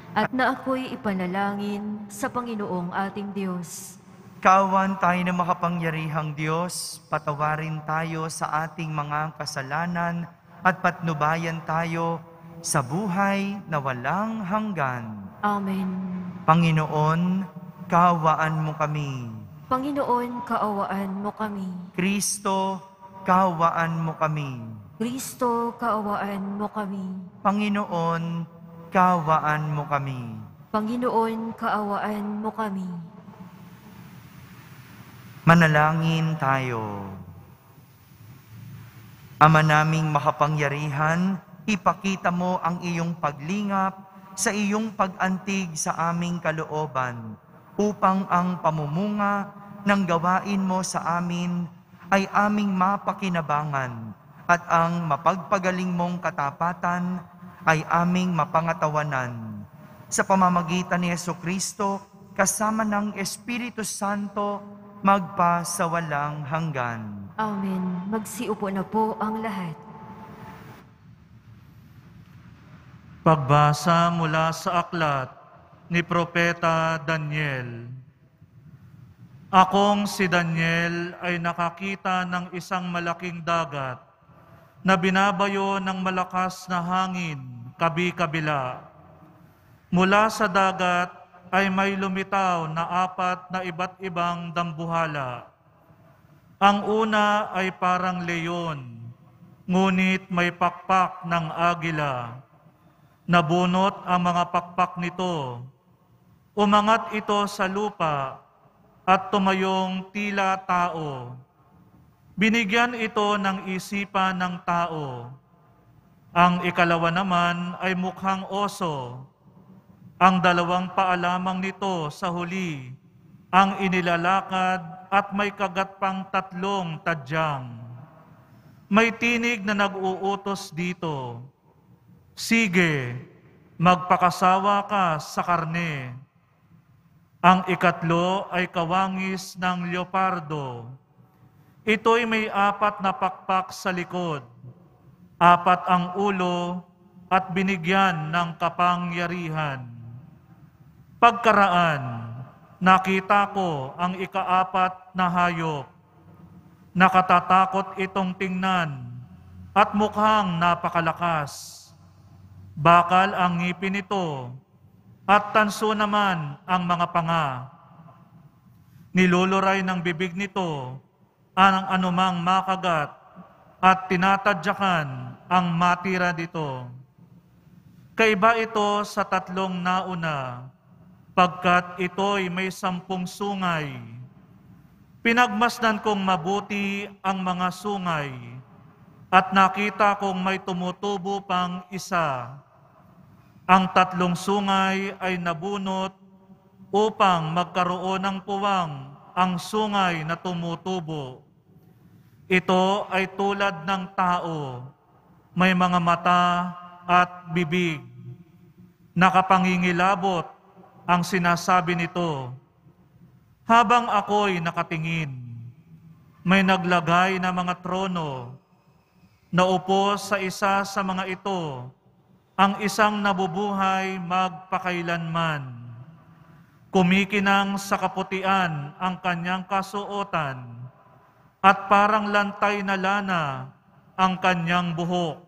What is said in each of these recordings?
at na ako'y ipanalangin sa Panginoong ating Diyos. Kaawan tayo na makapangyarihang Diyos, patawarin tayo sa ating mga kasalanan at patnubayan tayo sa buhay na walang hanggan. Amen. Panginoon, kaawaan mo kami. Panginoon, kaawaan mo kami. Kristo, kaawaan mo kami. Kristo, kaawaan mo kami. Panginoon, kaawaan mo kami. Panginoon, kaawaan mo kami. Manalangin tayo. Ama naming makapangyarihan, ipakita mo ang iyong paglingap sa iyong pag-antig sa aming kalooban upang ang pamumunga ng gawain mo sa amin ay aming mapakinabangan at ang mapagpagaling mong katapatan ay aming mapangatawanan. Sa pamamagitan ni Jesucristo, kasama ng Espiritu Santo, magpa sa walang hanggan. Amen. Magsiupo na po ang lahat. Pagbasa mula sa aklat ni Propeta Daniel. Akong si Daniel ay nakakita ng isang malaking dagat na binabayo ng malakas na hangin kabi-kabila. Mula sa dagat ay may lumitaw na 4 na iba't ibang dambuhala. Ang una ay parang leyon, ngunit may pakpak ng agila. Nabunot ang mga pakpak nito. Umangat ito sa lupa at tumayong tila tao. Binigyan ito ng isipan ng tao. Ang ikalawa naman ay mukhang oso. Ang 2 paa lamang nito sa huli, ang inilalakad at may kagat pang 3 tadyang. May tinig na nag-uutos dito, sige, magpakasawa ka sa karne. Ang ikatlo ay kawangis ng leopardo. Ito'y may 4 na pakpak sa likod, 4 ang ulo at binigyan ng kapangyarihan. Pagkaraan, nakita ko ang ika-4 na hayop. Nakatatakot itong tingnan at mukhang napakalakas. Bakal ang ngipin nito at tanso naman ang mga panga. Niluluray ng bibig nito ang anumang makagat at tinatadyakan ang matira dito. Kaiba ito sa 3 nauna, pagkat ito'y may 10 sungay. Pinagmasdan kong mabuti ang mga sungay, at nakita kong may tumutubo pang isa. Ang 3 sungay ay nabunot upang magkaroon ng puwang ang sungay na tumutubo. Ito ay tulad ng tao, may mga mata at bibig. Nakapangingilabot ang sinasabi nito. Habang ako'y nakatingin, may naglagay na mga trono. Naupo sa isa sa mga ito, ang isang nabubuhay magpakailanman. Kumikinang sa kaputian ang kanyang kasuotan, at parang lantay na lana ang kanyang buhok.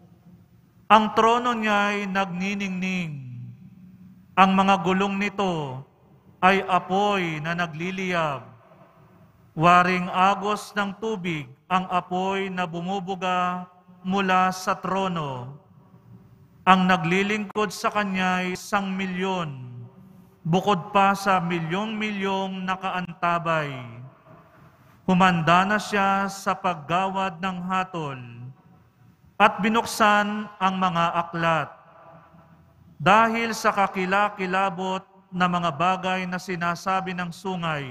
Ang trono niya'y nagniningning. Ang mga gulong nito ay apoy na nagliliyab. Waring agos ng tubig ang apoy na bumubuga mula sa trono. Ang naglilingkod sa kanya ay 1,000,000, bukod pa sa milyong-milyong nakaantabay. Humanda na siya sa paggawad ng hatol at binuksan ang mga aklat. Dahil sa kakilakilabot na mga bagay na sinasabi ng sungay,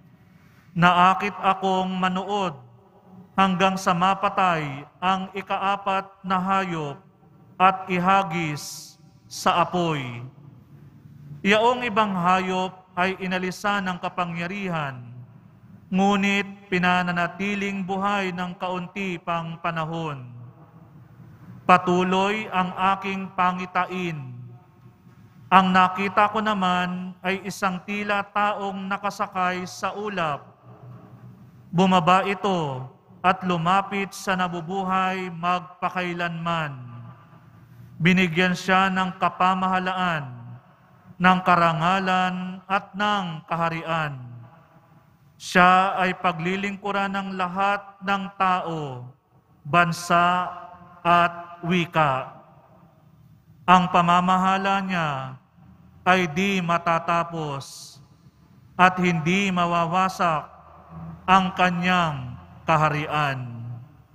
naakit akong manood hanggang sa mapatay ang ika-4 na hayop at ihagis sa apoy. Yaong ibang hayop ay inalisan ng kapangyarihan, ngunit pinananatiling buhay ng kaunti pang panahon. Patuloy ang aking pangitain. Ang nakita ko naman ay isang tila taong nakasakay sa ulap. Bumaba ito at lumapit sa nabubuhay magpakailanman. Binigyan siya ng kapamahalaan, ng karangalan at ng kaharian. Siya ay paglilingkuran ng lahat ng tao, bansa at wika. Ang pamamahala niya ay di matatapos at hindi mawawasak ang kanyang kaharian.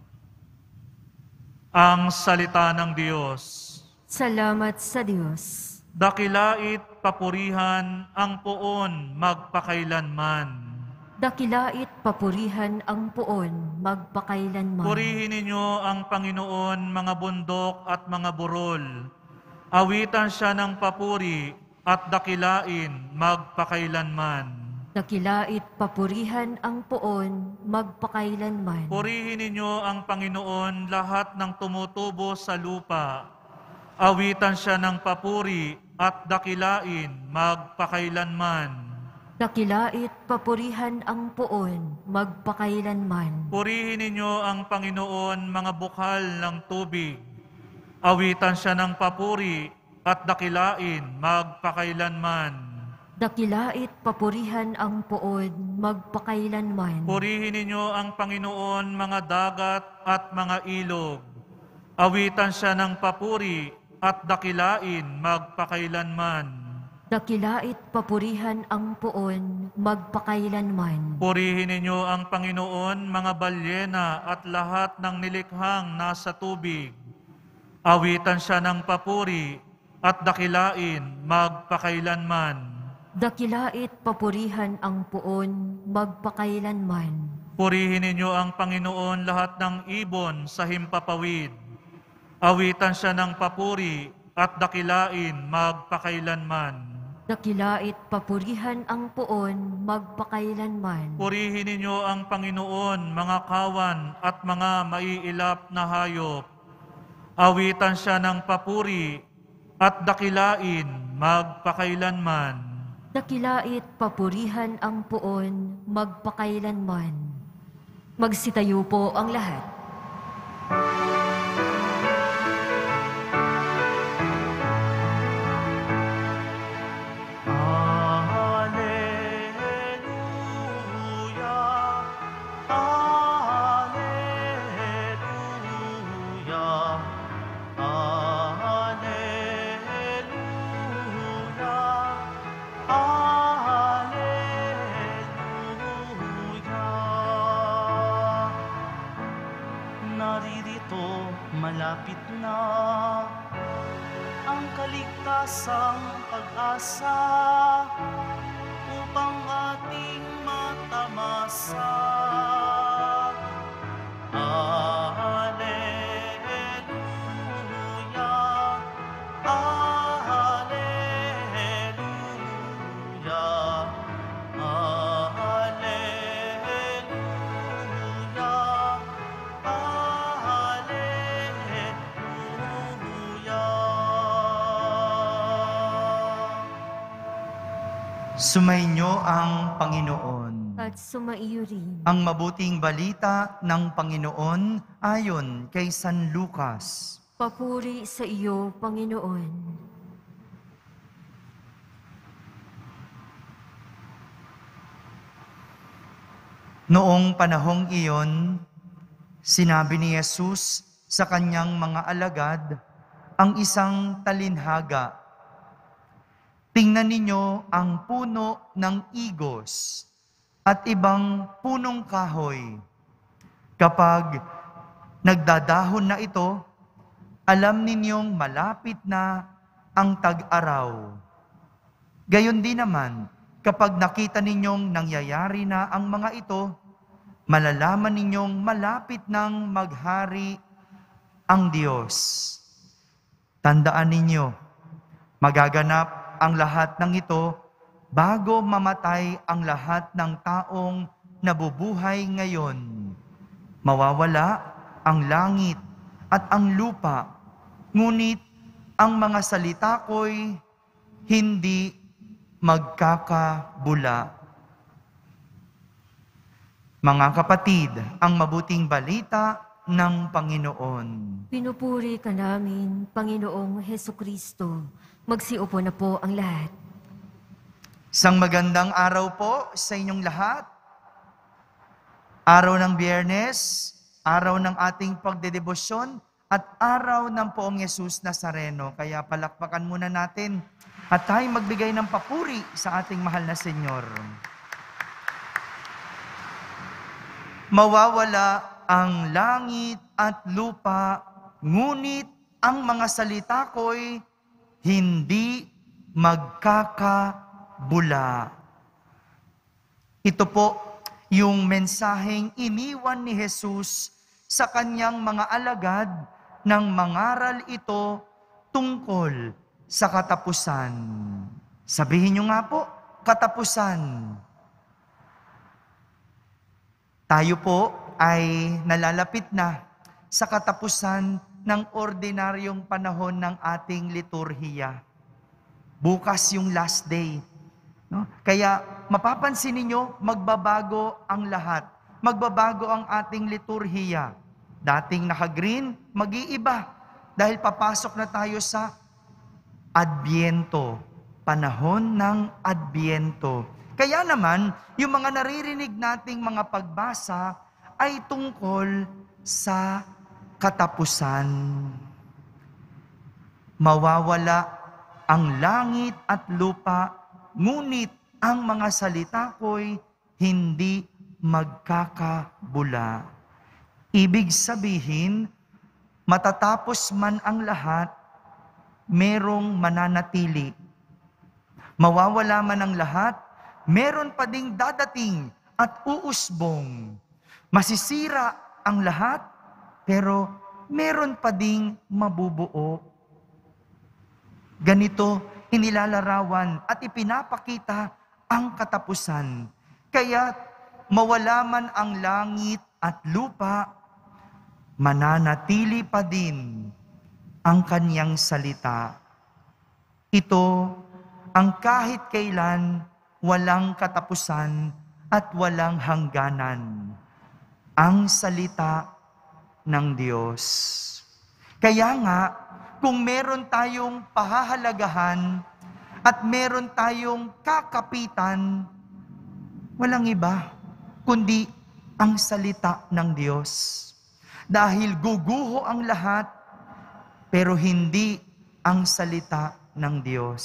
Ang salita ng Diyos. Salamat sa Diyos. Dakilait papurihan ang poon magpakailanman. Dakilait papurihan ang poon magpakailanman. Purihin ninyo ang Panginoon mga bundok at mga burol. Awitan siya ng papuri at dakilain magpakailanman. Dakilait papurihan ang poon magpakailanman. Purihin ninyo ang Panginoon lahat ng tumutubo sa lupa. Awitan siya ng papuri at dakilain magpakailanman. Dakilait papurihan ang poon magpakailanman. Purihin ninyo ang Panginoon mga bukal ng tubig. Awitan siya ng papuri at dakilain magpakailanman. Dakilait papurihan ang poon magpakailanman. Purihin ninyo ang Panginoon mga dagat at mga ilog. Awitan siya ng papuri at dakilain magpakailanman. Dakilait papurihan ang poon magpakailanman. Purihin ninyo ang Panginoon mga balyena at lahat ng nilikhang nasa tubig. Awitan siya ng papuri at dakilain magpakailanman. Dakilait papurihan ang poon magpakailanman. Purihin ninyo ang Panginoon lahat ng ibon sa himpapawid. Awitan siya ng papuri at dakilain magpakailanman. Dakilait papurihan ang poon magpakailanman. Purihin ninyo ang Panginoon mga kawan at mga maiilap na hayop. Awitan siya ng papuri at dakilain magpakailanman. Dakilait papurihan ang poon magpakailanman. Magsitayo po ang lahat. Naririto malapit na ang kaligtasang pag-asa upang ating matamasa. Alleluia, Alleluia, Sumainyo ang Panginoon. At sumaiyo rin. Ang mabuting balita ng Panginoon ayon kay San Lucas. Papuri sa iyo, Panginoon. Noong panahong iyon, sinabi ni Jesus sa kanyang mga alagad ang isang talinhaga. Tingnan ninyo ang puno ng igos at ibang punong kahoy. Kapag nagdadahon na ito, alam ninyong malapit na ang tag-araw. Gayon din naman, kapag nakita ninyong nangyayari na ang mga ito, malalaman ninyong malapit nang maghari ang Diyos. Tandaan ninyo, magaganap ang lahat ng ito bago mamatay ang lahat ng taong nabubuhay ngayon. Mawawala ang langit at ang lupa, ngunit ang mga salita ko'y hindi magkakabula. Mga kapatid, ang mabuting balita ng Panginoon. Pinupuri ka namin, Panginoong Hesukristo. Magsiupo na po ang lahat. Isang magandang araw po sa inyong lahat. Araw ng Biyernes, araw ng ating pagdedebosyon, at araw ng Poong Yesus Nazareno. Kaya palakpakan muna natin at tayo magbigay ng papuri sa ating mahal na Senyor. Mawawala ang langit at lupa, ngunit ang mga salita ko'y hindi magkakabula. Ito po yung mensaheng iniwan ni Jesus sa kanyang mga alagad nang mangaral ito tungkol sa katapusan. Sabihin nyo nga po, katapusan. Tayo po ay nalalapit na sa katapusan ng ordinaryong panahon ng ating liturhiya. Bukas yung last day. No? Kaya mapapansin ninyo, magbabago ang lahat. Magbabago ang ating liturhiya. Dating naka-green, mag-iiba. Dahil papasok na tayo sa Adbyento. Panahon ng Adbyento. Kaya naman, yung mga naririnig nating mga pagbasa ay tungkol sa katapusan. Mawawala ang langit at lupa, ngunit ang mga salita ko'y hindi magkakabula. Ibig sabihin, matatapos man ang lahat, merong mananatili. Mawawala man ang lahat, meron pa ding dadating at uusbong. Masisira ang lahat, pero meron pa ding mabubuo. Ganito inilalarawan at ipinapakita ang katapusan. Kaya mawala man ang langit at lupa, mananatili pa din ang kanyang salita. Ito ang kahit kailan walang katapusan at walang hangganan. Ang salita ng Diyos. Kaya nga, kung meron tayong pahahalagahan at meron tayong kakapitan, walang iba kundi ang salita ng Diyos. Dahil guguho ang lahat, pero hindi ang salita ng Diyos.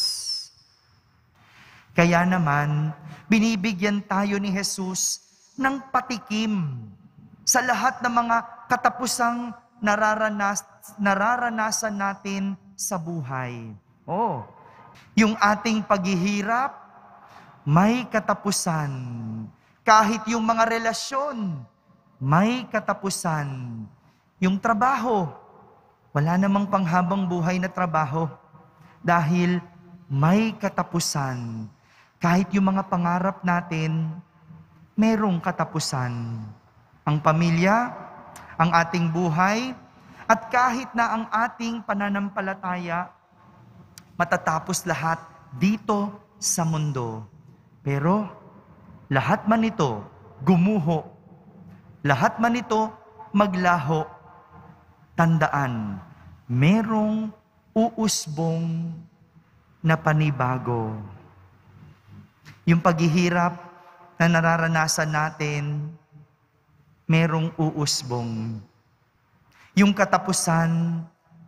Kaya naman, binibigyan tayo ni Jesus ng patikim sa lahat ng mga katapusang nararanasan natin sa buhay. Yung ating paghihirap, may katapusan. Kahit yung mga relasyon, may katapusan. Yung trabaho, wala namang panghabang buhay na trabaho dahil may katapusan. Kahit yung mga pangarap natin, merong katapusan. Ang pamilya, ang ating buhay, at kahit na ang ating pananampalataya, matatapos lahat dito sa mundo. Pero lahat man ito gumuho, lahat man ito maglaho. Tandaan, merong uusbong na panibago. Yung paghihirap na nararanasan natin, merong uusbong. Yung katapusan,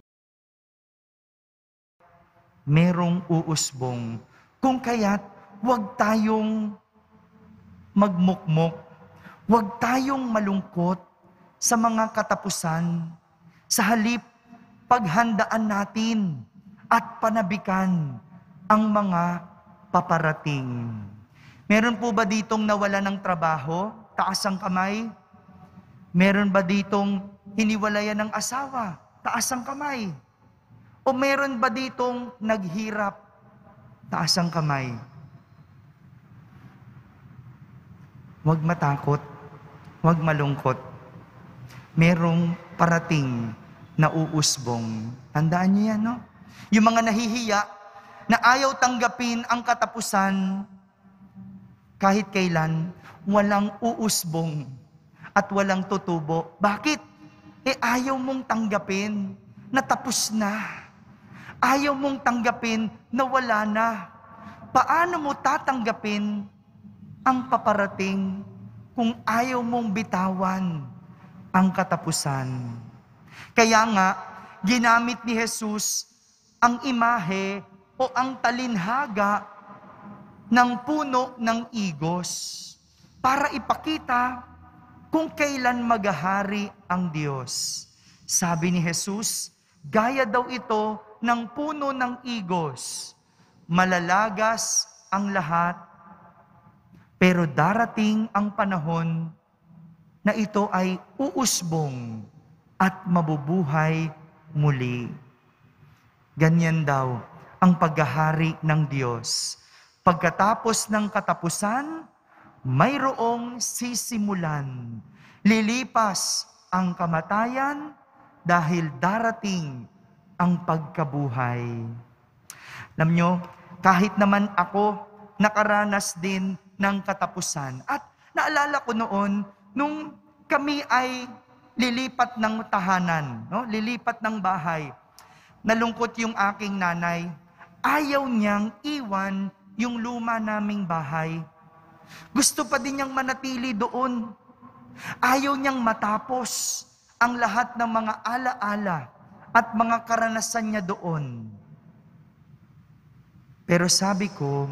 merong uusbong. Kung kaya't, huwag tayong magmukmok, huwag tayong malungkot sa mga katapusan. Sa halip, paghandaan natin at panabikan ang mga paparating. Meron po ba ditong nawala ng trabaho? Taas ang kamay. Meron ba ditong hiniwalayan ng asawa? Taas ang kamay. O meron ba ditong naghirap? Taas ang kamay. Huwag matakot. Huwag malungkot. Merong parating na uusbong. Tandaan niyo yan, no? Yung mga nahihiya na ayaw tanggapin ang katapusan, kahit kailan, walang uusbong at walang tutubo. Bakit? Ayaw mong tanggapin na tapos na. Ayaw mong tanggapin na wala na. Paano mo tatanggapin ang paparating kung ayaw mong bitawan ang katapusan? Kaya nga, ginamit ni Jesus ang imahe o ang talinhaga ng puno ng igos para ipakita kung kailan maghahari ang Diyos. Sabi ni Jesus, gaya daw ito ng puno ng igos. Malalagas ang lahat, pero darating ang panahon na ito ay uusbong at mabubuhay muli. Ganyan daw ang paghahari ng Diyos. Pagkatapos ng katapusan, mayroong sisimulan. Lilipas ang kamatayan dahil darating ang pagkabuhay. Alam nyo, kahit naman ako nakaranas din ng katapusan. At naalala ko noon, nung kami ay lilipat ng tahanan, lilipat ng bahay, nalungkot yung aking nanay. Ayaw niyang iwan yung luma naming bahay. Gusto pa din niyang manatili doon. Ayaw niyang matapos ang lahat ng mga alaala at mga karanasan niya doon. Pero sabi ko,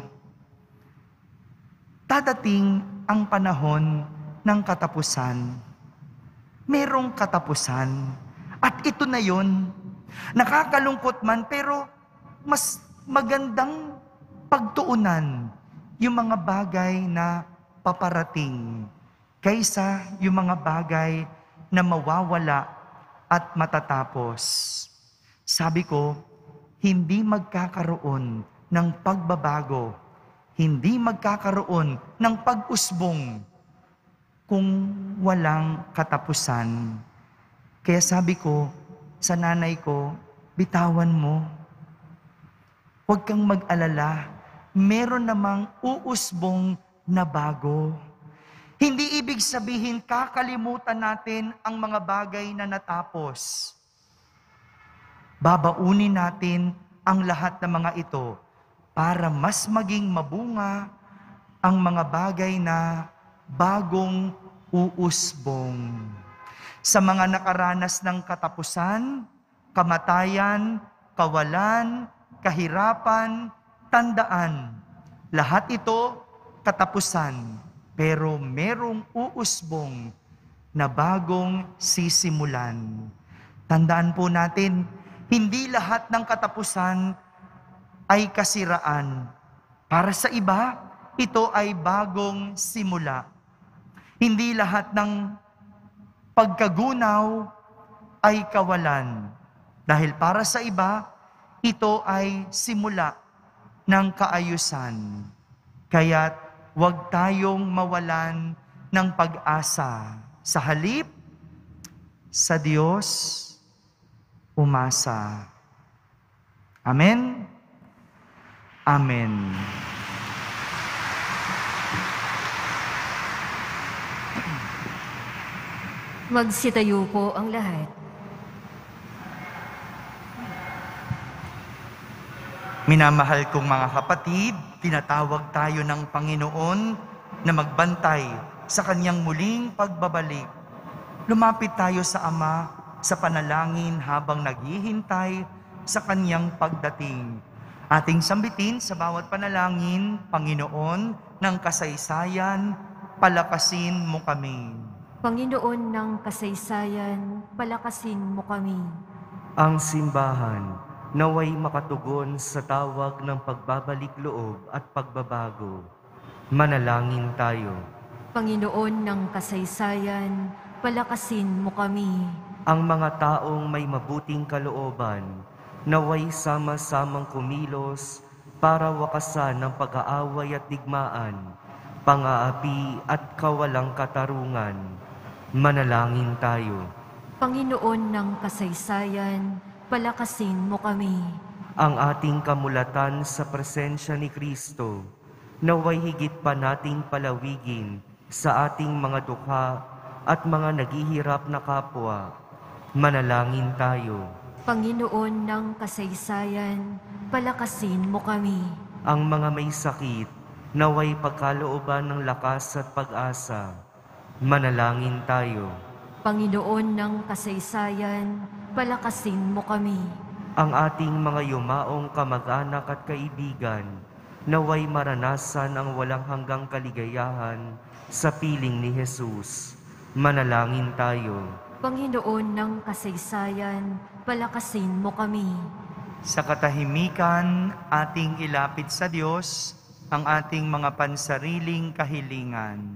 dadating ang panahon ng katapusan. Merong katapusan. At ito na yon. Nakakalungkot man, pero mas magandang pagtuunan yung mga bagay na paparating kaysa yung mga bagay na mawawala at matatapos. Sabi ko, hindi magkakaroon ng pagbabago, hindi magkakaroon ng pag-usbong kung walang katapusan. Kaya sabi ko sa nanay ko, bitawan mo. Huwag kang mag-alala, meron namang uusbong na bago. Hindi ibig sabihin kakalimutan natin ang mga bagay na natapos. Babaunin natin ang lahat ng mga ito para mas maging mabunga ang mga bagay na bagong uusbong. Sa mga nakaranas ng katapusan, kamatayan, kawalan, kahirapan, tandaan, lahat ito katapusan, pero merong uusbong na bagong sisimulan. Tandaan po natin, hindi lahat ng katapusan ay kasiraan. Para sa iba, ito ay bagong simula. Hindi lahat ng pagkagunaw ay kawalan. Dahil para sa iba, ito ay simula ng kaayusan. Kaya't huwag tayong mawalan ng pag-asa. Sa halip, sa Diyos, umasa. Amen? Amen. Magsitayo po ang lahat. Minamahal kong mga kapatid, tinatawag tayo ng Panginoon na magbantay sa Kanyang muling pagbabalik. Lumapit tayo sa Ama sa panalangin habang naghihintay sa Kanyang pagdating. Ating sambitin sa bawat panalangin, Panginoon ng kasaysayan, palakasin mo kami. Panginoon ng kasaysayan, palakasin mo kami. Ang simbahan naway makatugon sa tawag ng pagbabalik loob at pagbabago. Manalangin tayo. Panginoon ng kasaysayan, palakasin mo kami. Ang mga taong may mabuting kalooban, naway sama-samang kumilos para wakasan ng pag-aaway at digmaan, pang-aapi at kawalang katarungan. Manalangin tayo. Panginoon ng kasaysayan, palakasin mo kami. ang ating kamulatan sa presensya ni Kristo, naway higit pa nating palawigin sa ating mga dukha at mga naghihirap na kapwa. Manalangin tayo. Panginoon ng kasaysayan, palakasin mo kami. Ang mga may sakit, naway pagkalooban ng lakas at pag-asa. Manalangin tayo. Panginoon ng kasaysayan, palakasin mo kami. Ang ating mga yumaong kamag-anak at kaibigan, naway maranasan ang walang hanggang kaligayahan sa piling ni Jesus. Manalangin tayo. Panginoon ng kasaysayan, palakasin mo kami. Sa katahimikan, ating ilapit sa Diyos ang ating mga pansariling kahilingan.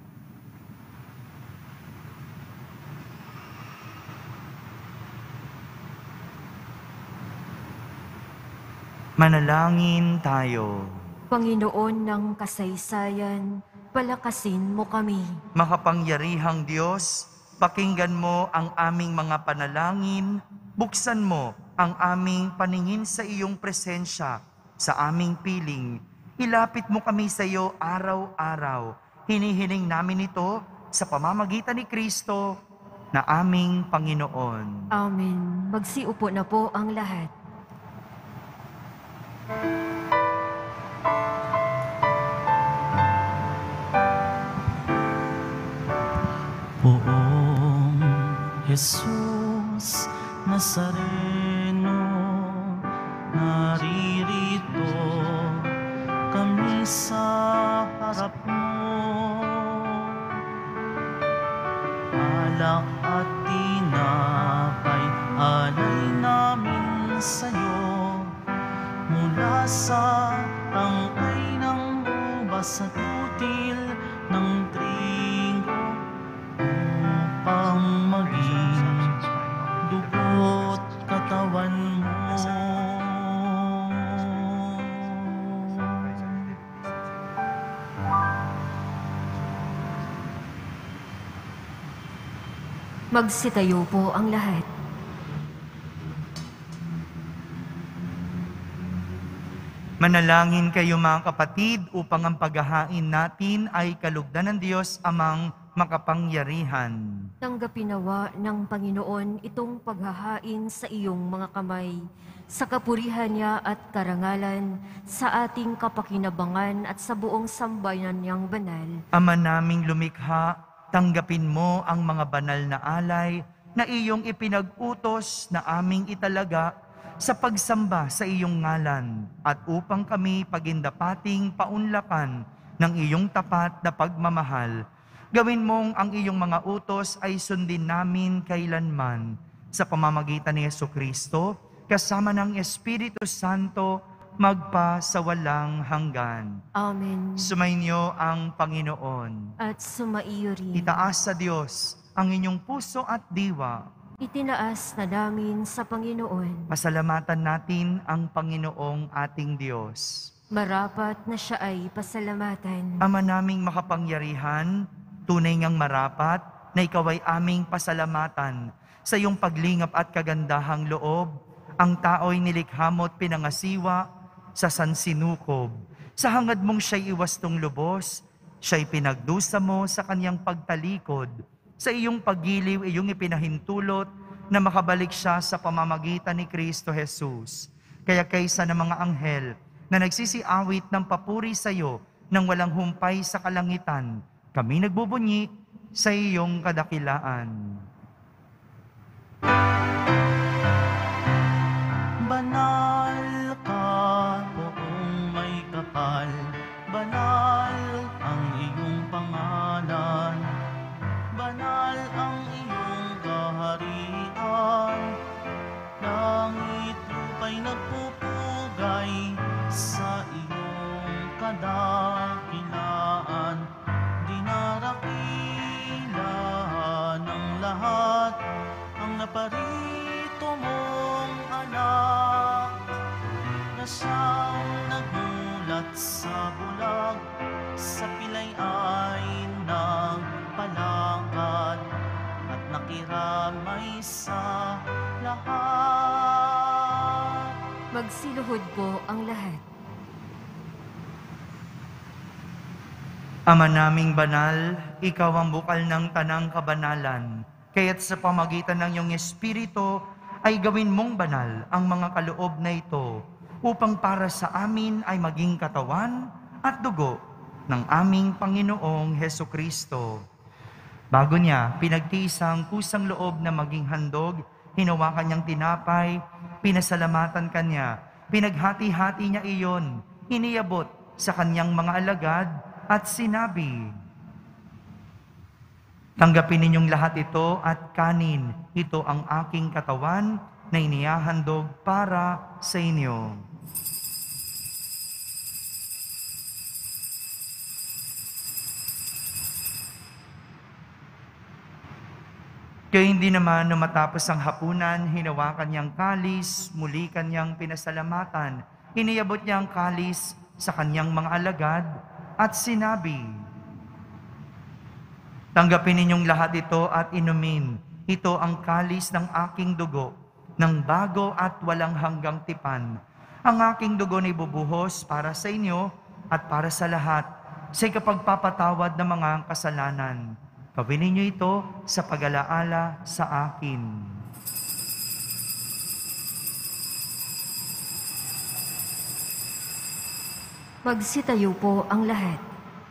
Manalangin tayo. Panginoon ng kasaysayan, palakasin mo kami. Makapangyarihang Diyos, pakinggan mo ang aming mga panalangin, buksan mo ang aming paningin sa iyong presensya, sa aming piling. Ilapit mo kami sa iyo araw-araw. Hinihiling namin ito sa pamamagitan ni Kristo na aming Panginoon. Amen. Magsiupo na po ang lahat. Poong Jesus Nazareno, naririto kami sa harap mo. Alak at tinapay, alay namin sa'yo. Mula sa tangkay ng ubas at util ng trigo, upang maging dugo't katawan mo. Magsitayo po ang lahat. Manalangin kayo mga kapatid upang ang paghahain natin ay kalugdan ng Diyos amang makapangyarihan. Tanggapin nawa ng Panginoon itong paghahain sa iyong mga kamay, sa kapurihan niya at karangalan, sa ating kapakinabangan at sa buong sambayan niyang banal. Ama naming lumikha, tanggapin mo ang mga banal na alay na iyong ipinag-utos na aming italaga sa pagsamba sa iyong ngalan at upang kami pagindapating paunlakan ng iyong tapat na pagmamahal. Gawin mong ang iyong mga utos ay sundin namin kailanman sa pamamagitan ni Jesucristo kasama ng Espiritu Santo magpa sa walang hanggan. Amen. Sumainyo ang Panginoon. At sumaiyo rin. Itaas sa Diyos ang inyong puso at diwa. Itinaas na namin sa Panginoon. Pasalamatan natin ang Panginoong ating Diyos. Marapat na siya ay pasalamatan. Ama naming makapangyarihan, tunay ngang marapat na ikaw ay aming pasalamatan sa iyong paglingap at kagandahang loob. Ang tao'y nilikha mo at pinangasiwa sa sansinukob. Sa hangad mong siya'y iwastong lubos, siya'y pinagdusa mo sa kanyang pagtalikod. Sa iyong paggiliw, iyong ipinahintulot na makabalik siya sa pamamagitan ni Kristo Jesus. Kaya kaysa ng mga anghel na nagsisiawit ng papuri sa iyo nang walang humpay sa kalangitan, kami nagbubunyi sa iyong kadakilaan. Banal ka, poong may kapal, banal ang iyong pangalan, banal ang iyong kaharian, langit lupa'y nagpupugay sa iyong kadakilaan, dinarakilan ng lahat ang naparito mong anak, na siyang nagulat sa bulag, sa pilay ay nagpalakad at nakiramay sa lahat. Magsiluhod po ang lahat. Ama naming banal, ikaw ang bukal ng tanang kabanalan. Kaya't sa pamagitan ng iyong Espiritu ay gawin mong banal ang mga kaloob na ito upang para sa amin ay maging katawan at dugo ng aming Panginoong Hesukristo. Bago niya pinagtiis ang kusang loob na maging handog, hinawakan niyang tinapay, pinasalamatan kanya, pinaghati-hati niya iyon, iniyabot sa kanyang mga alagad at sinabi, "Tanggapin ninyong lahat ito at kanin, ito ang aking katawan na inihahandog para sa inyo." Kaya hindi naman na matapos ang hapunan, hinawakan niyang kalis, muli kanyang pinasalamatan, iniyabot niya ang kalis sa kanyang mga alagad at sinabi, "Tanggapin ninyong lahat ito at inumin. Ito ang kalis ng aking dugo, ng bago at walang hanggang tipan. Ang aking dugo na ibubuhos para sa inyo at para sa lahat, sa ikapagpapatawad ng mga kasalanan. Gawin ninyo ito sa pag-alaala sa akin." Magsitayo po ang lahat.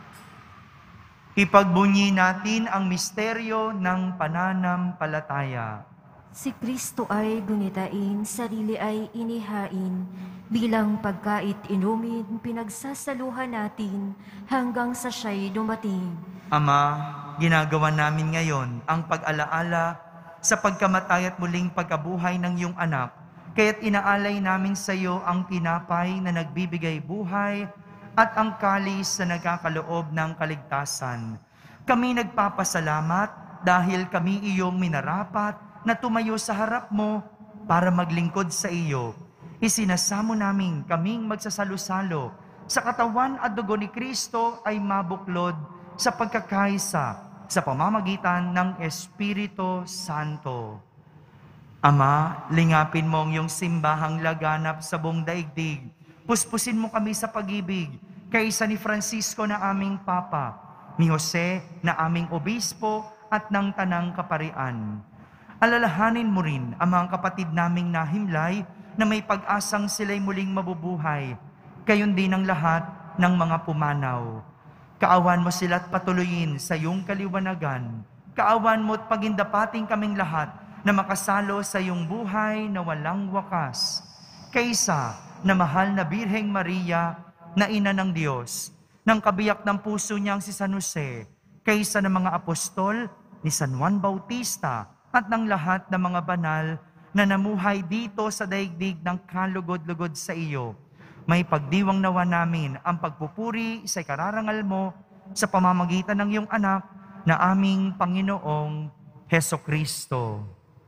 Ipagbunyi natin ang misteryo ng pananampalataya. Si Kristo ay gunitain, sarili ay inihain, bilang pagkait inumin, pinagsasaluhan natin hanggang sa siya'y dumating. Ama, ginagawa namin ngayon ang pag-alaala sa pagkamatay at muling pagkabuhay ng iyong anak. Kaya't inaalay namin sa iyo ang tinapay na nagbibigay buhay at ang kalis na nagkakaloob ng kaligtasan. Kami nagpapasalamat dahil kami iyong minarapat na tumayo sa harap mo para maglingkod sa iyo. Isinasamo namin kaming magsasalo-salo sa katawan at dugo ni Kristo ay mabuklod sa pagkakaisa sa pamamagitan ng Espiritu Santo. Ama, lingapin mo ang iyong simbahang laganap sa buong daigdig. Puspusin mo kami sa pag-ibig, kaysa ni Francisco na aming Papa, ni Jose na aming Obispo at ng Tanang Kaparian. Alalahanin mo rin ang mga kapatid naming nahimlay na may pag-asang sila'y muling mabubuhay, gayon din ang lahat ng mga pumanaw. Kaawan mo sila't patuloyin sa iyong kaliwanagan. Kaawan mo at pagindapating kaming lahat na makasalo sa iyong buhay na walang wakas. Kaysa na mahal na Birheng Maria, na ina ng Diyos, ng kabiyak ng puso niyang si San Jose, kaysa ng mga apostol ni San Juan Bautista at ng lahat ng mga banal na namuhay dito sa daigdig ng kalugod-lugod sa iyo. May pagdiwang nawa namin ang pagpupuri sa ikararangal mo sa pamamagitan ng iyong anak na aming Panginoong Hesukristo.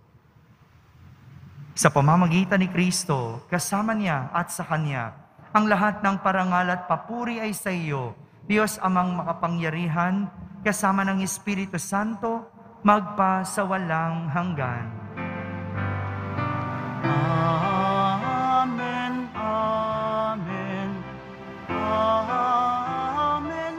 Sa pamamagitan ni Kristo, kasama niya at sa Kanya, ang lahat ng parangal at papuri ay sa iyo, Diyos amang makapangyarihan, kasama ng Espiritu Santo, magpa sa walang hanggan. Amen, amen, amen,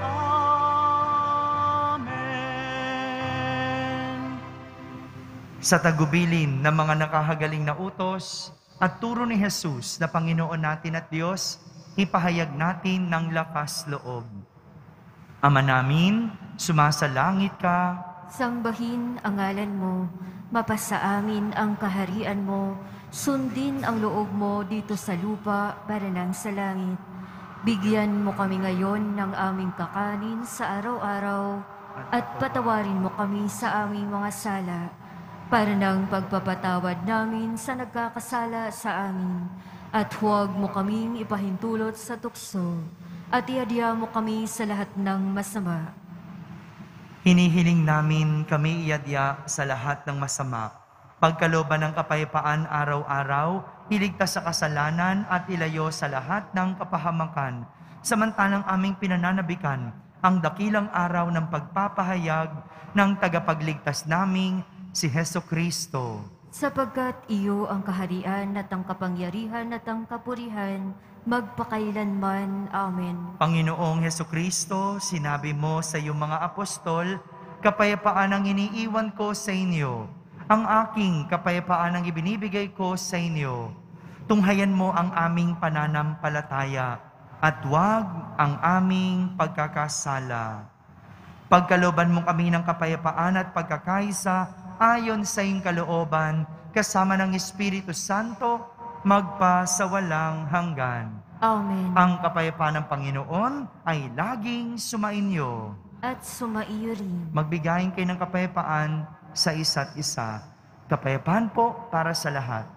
amen. Sa tagubilin ng mga nakahagaling na utos at turo ni Jesus na Panginoon natin at Diyos, ipahayag natin ng lakas loob. Ama namin, sumasalangit ka, Sambahin ang ngalan mo, mapasa amin ang kaharian mo, sundin ang loob mo dito sa lupa para nang sa langit. Bigyan mo kami ngayon ng aming kakanin sa araw-araw at patawarin mo kami sa aming mga sala para nang pagpapatawad namin sa nagkakasala sa amin. At huwag mo kaming ipahintulot sa tukso at iadya mo kami sa lahat ng masama. hinihiling namin kami iadya sa lahat ng masama. Pagkalooban ng kapayapaan araw-araw, iligtas sa kasalanan at ilayo sa lahat ng kapahamakan. Samantalang aming pinananabikan ang dakilang araw ng pagpapahayag ng tagapagligtas naming si Hesukristo. Sapagkat iyo ang kaharian at ang kapangyarihan at ang kapurihan, magpakailanman. Amen. Panginoong Heso Kristo, sinabi mo sa iyong mga apostol, kapayapaan ang iniiwan ko sa inyo. Ang aking kapayapaan ang ibinibigay ko sa inyo. Tunghayan mo ang aming pananampalataya at huwag ang aming pagkakasala. Pagkalooban mo kami ng kapayapaan at pagkakaisa ayon sa iyong kalooban, kasama ng Espiritu Santo, magpa sa walang hanggan. Amen. Ang kapayapaan ng Panginoon ay laging sumainyo. At sumaiyo rin. Magbigayin kayo ng kapayapaan sa isa't isa. Kapayapaan po para sa lahat.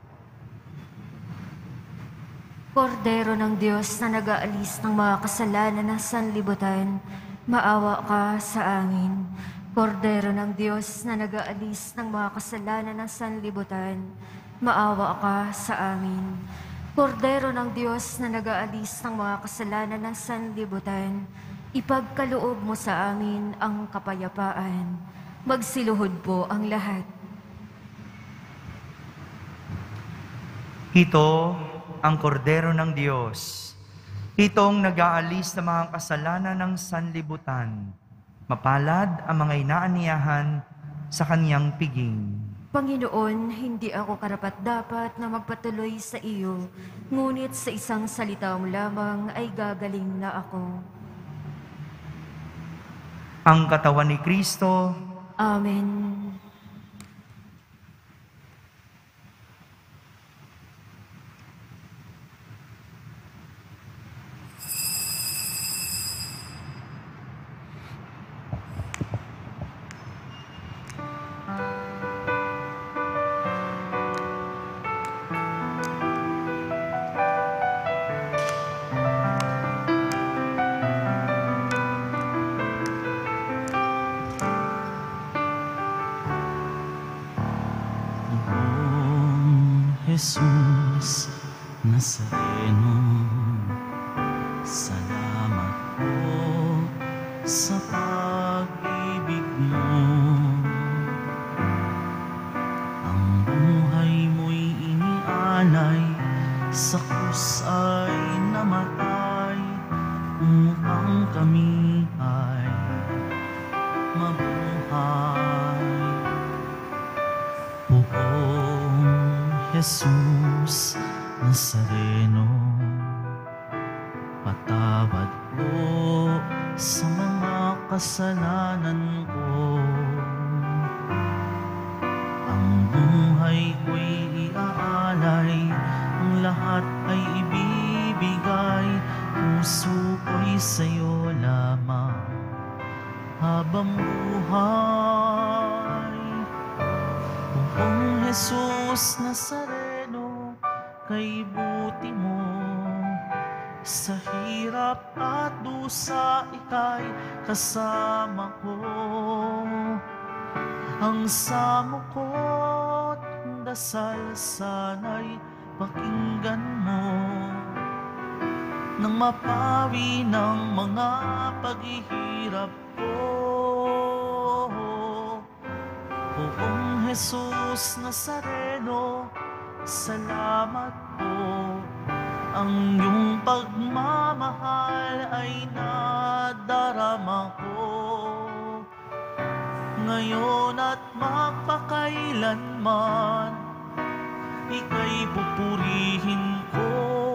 Kordero ng Diyos na nag-aalis ng mga kasalanan ng sanlibutan, maawa ka sa amin. Kordero ng Diyos na nag-aalis ng mga kasalanan ng sanlibutan, maawa ka sa amin. Kordero ng Diyos na nag-aalis ng mga kasalanan ng sanlibutan, ipagkaloob mo sa amin ang kapayapaan. Magsiluhod po ang lahat. Ito ang kordero ng Diyos. Itong nag-aalis ng mga kasalanan ng sanlibutan. Mapalad ang mga inaaniyahan sa kaniyang piging. Panginoon, hindi ako karapat-dapat na magpatuloy sa iyo, ngunit sa isang salita mo lamang ay gagaling na ako. Ang katawan ni Kristo. Amen. Jesus Nazareno, salamat po sa pag-ibig mo. Ang buhay mo'y inialay, sa krus ay namatay, upang kami ay mabuhay. Poong Jesus Nazareno, patawad po sa mga kasalanan ko. Ang buhay ko'y iaalay, ang lahat ay ibibigay, puso ko'y sa'yo lamang habang buhay. Poong Jesus Nazareno, kay buti mo, sa hirap at dusa ika'y kasama ko. Ang samo ko't dasal sana'y pakinggan mo, nang mapawi ng mga paghihirap ko. Poong Jesus Nazareno, salamat po. Ang iyong pagmamahal ay nadarama ko, ngayon at magpakailanman, ika'y pupurihin ko.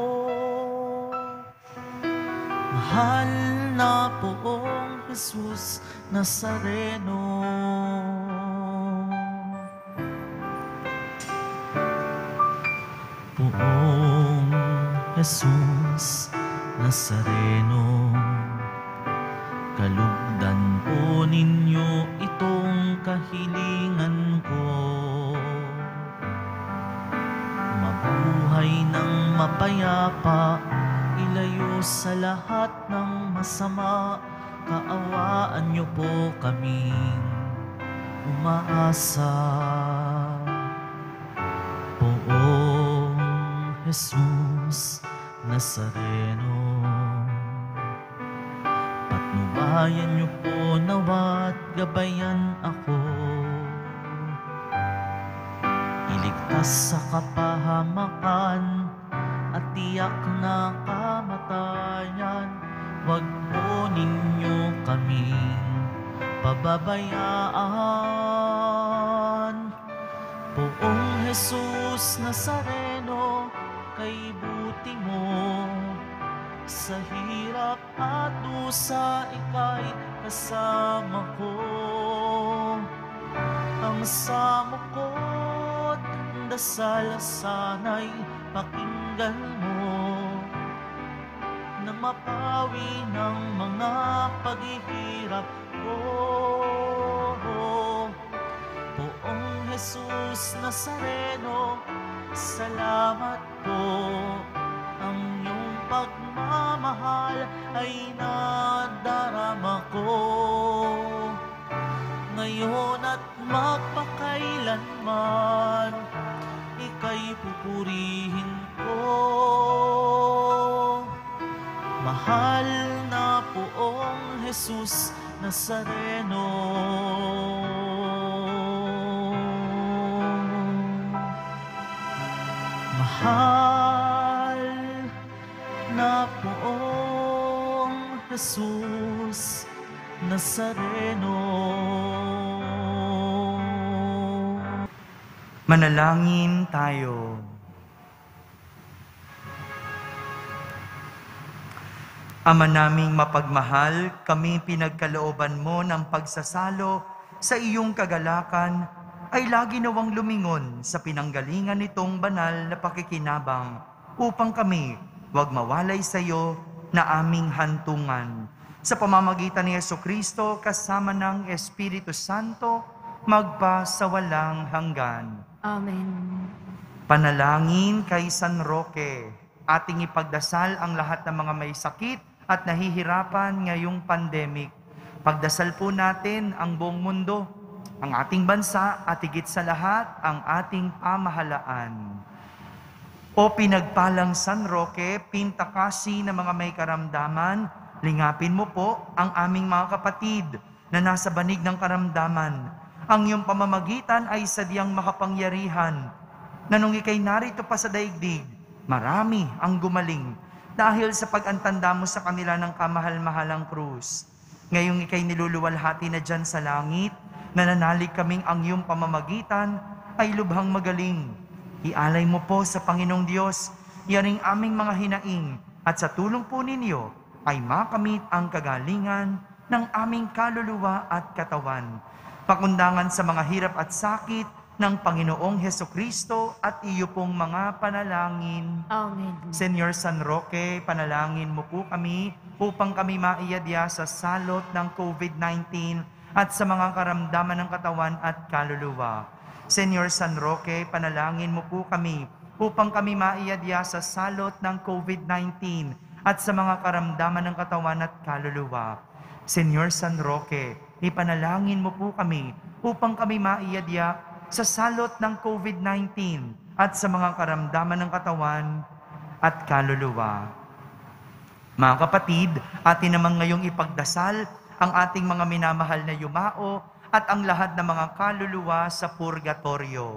Mahal na Poong Jesus Nazareno, Poong Jesus Nazareno, kalugdan po ninyo itong kahilingan ko. Mabuhay ng mapayapa, ilayo sa lahat ng masama, kaawaan niyo po kaming umaasa. Poong Jesus Nazareno, patnubayan niyo po nawa't gabayan ako. ligtas sa kapahamakan at tiyak na kamatayan. Huwag po ninyo kaming pababayaan. Poong Jesus Nazareno, kay buti mo, sa hirap at dusa ika'y kasama ko. Ang samo ko't dasal sana'y pakinggan mo, na mapawi ng mga paghihirap ko. Poong Jesus Nazareno, salamat po. Ang iyong pagmamahal ay nadarama ko, ngayon at magpakailanman, ika'y pupurihin ko. Mahal na Poong Jesus Nazareno, mahal na Poong Jesus Nazareno. Manalangin tayo. Ama naming mapagmahal, kami pinagkalooban mo ng pagsasalo sa iyong kagalakan ay lagi nawang lumingon sa pinanggalingan nitong banal na pakikinabang upang kami huwag mawalay sa iyo na aming hantungan. Sa pamamagitan ni Jesucristo kasama ng Espiritu Santo, magpa sa walang hanggan. Amen. Panalangin kay San Roque, ating ipagdasal ang lahat ng mga may sakit at nahihirapan ngayong pandemic. Pagdasal po natin ang buong mundo, ang ating bansa at higit sa lahat ang ating pamahalaan. O pinagpalang San Roque, pintakasi ng mga may karamdaman, lingapin mo po ang aming mga kapatid na nasa banig ng karamdaman. Ang iyong pamamagitan ay sadyang makapangyarihan, na nung ika'y narito pa sa daigdig, marami ang gumaling dahil sa pag-antanda mo sa kanila ng kamahal-mahalang krus. Ngayong ika'y niluluwalhati na dyan sa langit, nananalig kaming ang iyong pamamagitan ay lubhang magaling. Ialay mo po sa Panginoong Diyos, yaring aming mga hinaing, at sa tulong po ninyo ay makamit ang kagalingan ng aming kaluluwa at katawan. Pakundangan sa mga hirap at sakit ng Panginoong Hesukristo at iyo pong mga panalangin. Amen. Senyor San Roque, panalangin mo po kami upang kami maiyadya sa salot ng COVID-19 at sa mga karamdaman ng katawan at kaluluwa. Senyor San Roque, panalangin mo po kami upang kami maiyadya sa salot ng COVID-19 at sa mga karamdaman ng katawan at kaluluwa. Senyor San Roque, ipanalangin mo po kami upang kami maiyadya sa salot ng COVID-19 at sa mga karamdaman ng katawan at kaluluwa. Mga kapatid, atin naman ngayong ipagdasal ang ating mga minamahal na yumao at ang lahat ng mga kaluluwa sa purgatorio.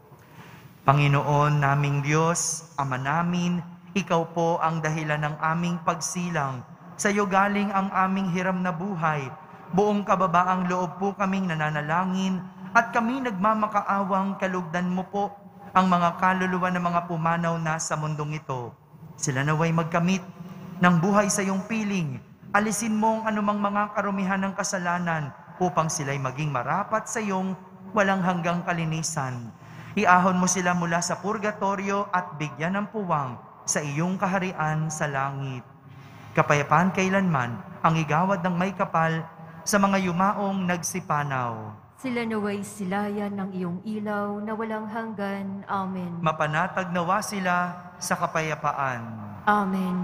Panginoon naming Diyos, Ama namin, Ikaw po ang dahilan ng aming pagsilang. Sa iyo galing ang aming hiram na buhay. Buong kababaang loob po kaming nananalangin at kami nagmamakaawang kalugdan mo po ang mga kaluluwa ng mga pumanaw na sa mundong ito. Sila naway magkamit ng buhay sa iyong piling. Alisin mo ang anumang mga karumihan ng kasalanan upang sila'y maging marapat sa iyong walang hanggang kalinisan. Iahon mo sila mula sa purgatorio at bigyan ng puwang sa iyong kaharian sa langit. Kapayapaan kailanman ang igawad ng may kapal sa mga yumaong nagsipanaw. Sila naway silayan ng iyong ilaw na walang hanggan. Amen. Mapanatag nawa sila sa kapayapaan. Amen.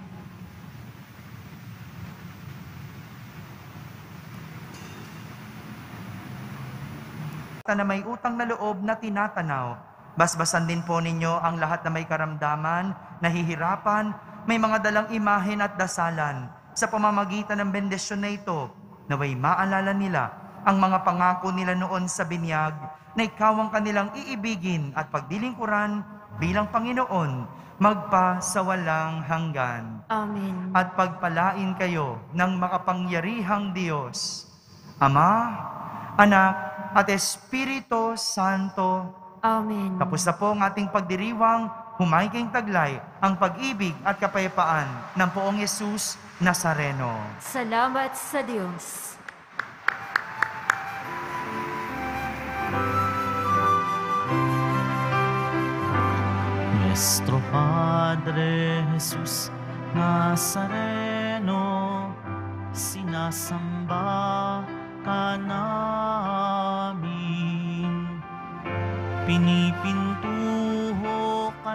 Na may utang na loob na tinatanaw, basbasan din po ninyo ang lahat na may karamdaman, nahihirapan, may mga dalang imahen at dasalan. Sa pamamagitan ng bendisyon na ito, naway maalala nila ang mga pangako nila noon sa binyag na ikaw ang kanilang iibigin at pagdilingkuran bilang Panginoon magpasawalang hanggan. Amen. At pagpalain kayo ng makapangyarihang Diyos, Ama, Anak, at Espiritu Santo. Amen. Tapos na po ang ating pagdiriwang, humay kayong taglay ang pag-ibig at kapayapaan ng Poong Yesus Nazareno. Salamat sa Diyos. Nuestro Padre Jesus Nazareno, sinasamba ka namin. Pinipintuho ka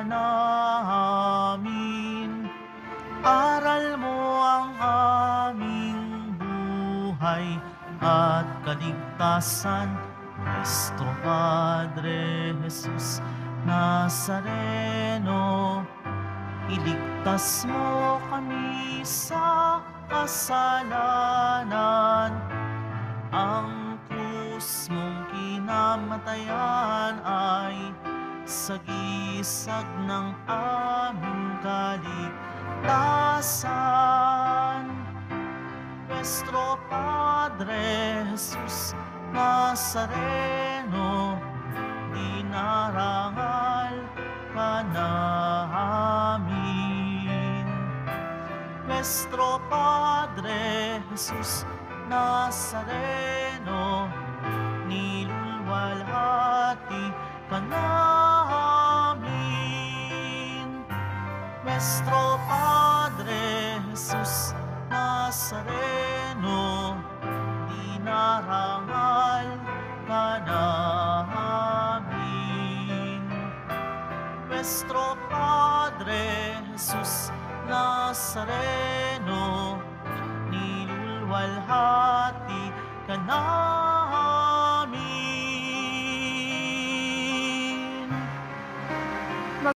namin, aral mo ang aming buhay at kaligtasan. Nuestro Padre Jesus Nazareno, iligtas mo kami sa kasalanan. Ang krus mong kinamatayan ay sagisag ng aming kaligtasan. Nuestro Padre Jesus Nazareno, dinarangal ka namin. Nuestro Padre Jesus Nazareno, nilulwalhati ka namin. Nuestro Padre Jesus Nazareno, dinarangal ka namin. Nuestro Padre Jesus Nazareno, nilulwalhati ka namin.